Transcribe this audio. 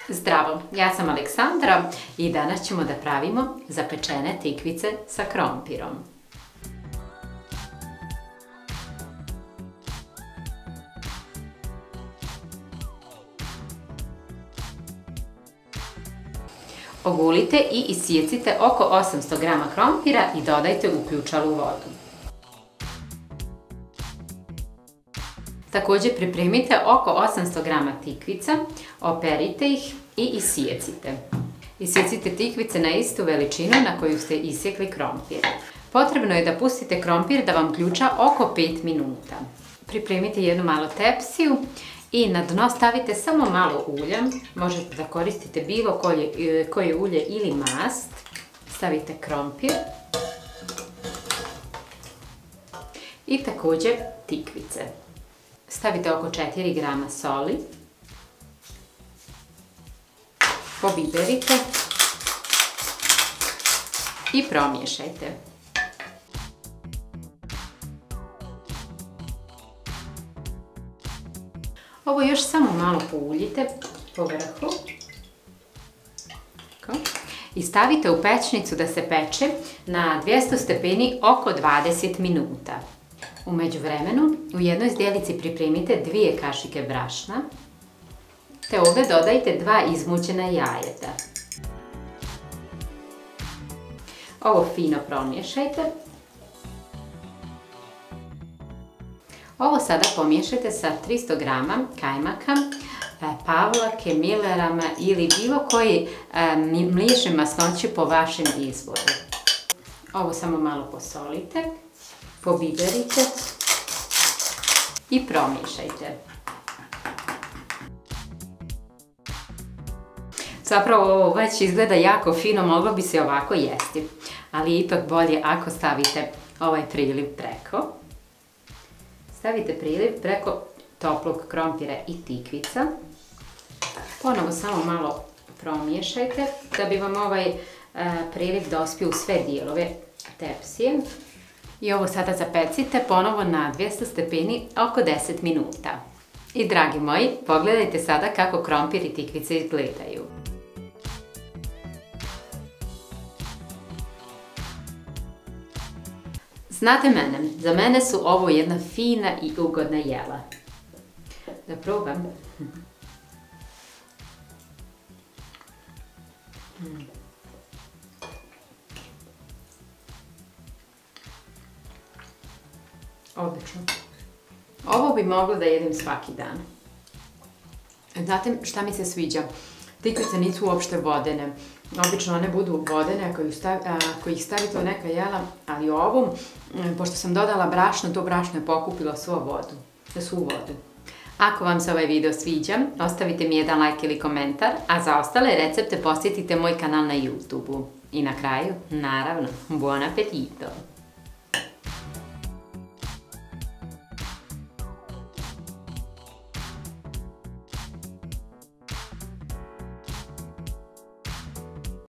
Zdravo, ja sam Aleksandra i danas ćemo da pravimo zapečene tikvice sa krompirom. Ogulite i isijecite oko 800 g krompira i dodajte u ključalu vodu. Također pripremite oko 800 g tikvica, operite ih i isijecite. Isijecite tikvice na istu veličinu na koju ste isjekli krompir. Potrebno je da pustite krompir da vam ključa oko 5 minuta. Pripremite jednu malu tepsiju i na dno stavite samo malo ulja. Možete da koristite bilo koje ulje ili mast. Stavite krompir i također tikvice. Stavite oko 4 g soli, pobiberite i promiješajte. Ovo još samo malo pouljite po vrhu i stavite u pećnicu da se peče na 200 stepeni oko 20 minuta. U međuvremenu u jednoj zdjelici pripremite 2 kašike brašna, te ovdje dodajte 2 izmućena jajeta. Ovo fino promiješajte. Ovo sada pomiješajte sa 300 g kajmaka, pavlake, milerama ili bilo koji mliječne masnoće po vašem izboru. Ovo samo malo posolite. Pobiberite i promiješajte. Zapravo ovo već izgleda jako fino, moglo bi se ovako jesti, ali je ipak bolje ako stavite ovaj priliv preko. Stavite priliv preko toplog krompira i tikvica. Ponovo samo malo promiješajte da bi vam ovaj priliv dospio u sve dijelove tepsije. I ovo sada zapecite ponovo na 200 stepeni oko 10 minuta. I dragi moji, pogledajte sada kako krompir i tikvice izgledaju. Znate mene, za mene su ovo jedna fina i ugodna jela. Da probam. Odlično. Ovo bi mogla da jedem svaki dan. Znate šta mi se sviđa? Tikvice nisu uopšte vodene. Obično one budu vodene ako ih stavite u neka jela, ali ovu, pošto sam dodala brašno, to brašno je pokupilo svu vodu. Ako vam se ovaj video sviđa, ostavite mi jedan like ili komentar, a za ostale recepte posjetite moj kanal na YouTube-u. I na kraju, naravno, buon appetito!